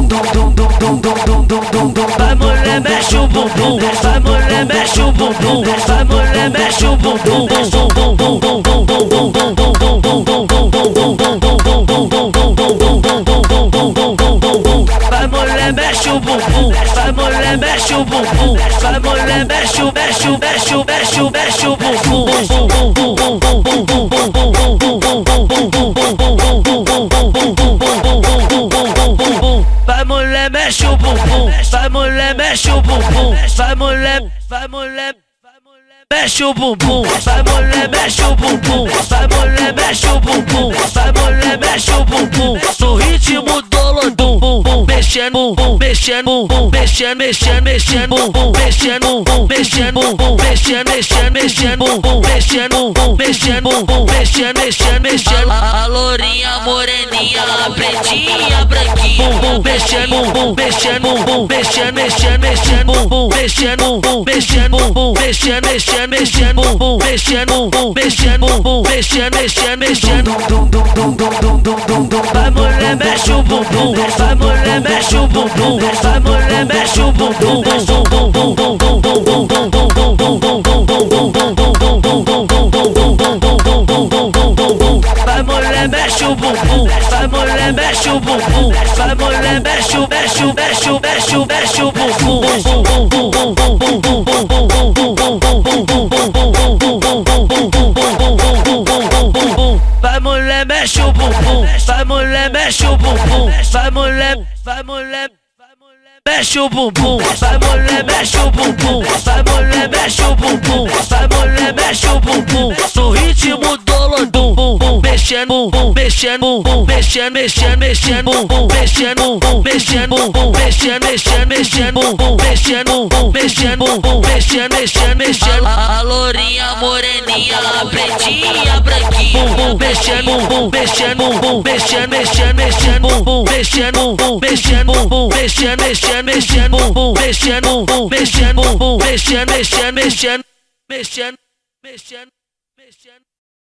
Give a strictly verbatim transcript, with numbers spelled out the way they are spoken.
Vai mulher, mexe o bumbum. Vai mulher, mexe o bumbum. Vai mulher, mexe o bumbum. Vai mulher, mexe o bumbum. Vai mulher, mexe o bumbum. Vai mulher, mexe o, mexe o, mexe o, mexe o, mexe o bumbum. Vai mulher, mexe o bumbum. Vai mulher, mexe o bumbum. Vai mulher, vai mulher, mexe o bumbum. Vai mulher, mexe o bumbum. Vai mulher, mexe o bumbum. Vai mulher, mexe o bumbum. No ritmo do lodum, mexendo, mexendo, mexendo, mexendo, mexendo, mexendo, mexendo, mexendo, mexendo, mexendo, mexendo, mexendo, mexendo, mexendo, mexendo. A lourinha, moreninha, a pretinha, branquinha, mexendo, mexendo, mexendo, mexendo, mexendo, mexendo, mexendo, mexendo, mexendo, mexendo, mexendo, mexendo, mexendo, mexendo, mexendo. Vai mulher, mexe o bumbum. Vai mulher, mexe o bumbum. Vai mulher, mexe o bumbum. Vai mulher, mexe o bumbum. Vai mulher, mexe o bumbum. Vai mulher, mexe o, mexe o, mexe o, mexe o, mexe o bumbum. Vai mulher, mexe o bumbum. Vai mulher, mexe o bumbum. Vai mulher, vai mulher, mexe o bumbum. Vai mulher, mexe o bumbum. Vai mulher, mexe o bumbum. Vai mulher, mexe o bumbum. No ritmo do lodum, mexendo, mexendo, mexendo, mexendo, mexendo, mexendo, mexendo, mexendo, mexendo, mexendo, mexendo, mexendo, mexendo, mexendo, mexendo. A lourinha, moreninha, a pretinha, branquinha, mexendo, mexendo, mexendo, mexendo, mexendo, mexendo, mexendo, mexendo, mexendo, mexendo, mexendo, mexendo, mexendo, mexendo, mexendo, mexendo, mexendo, mexendo.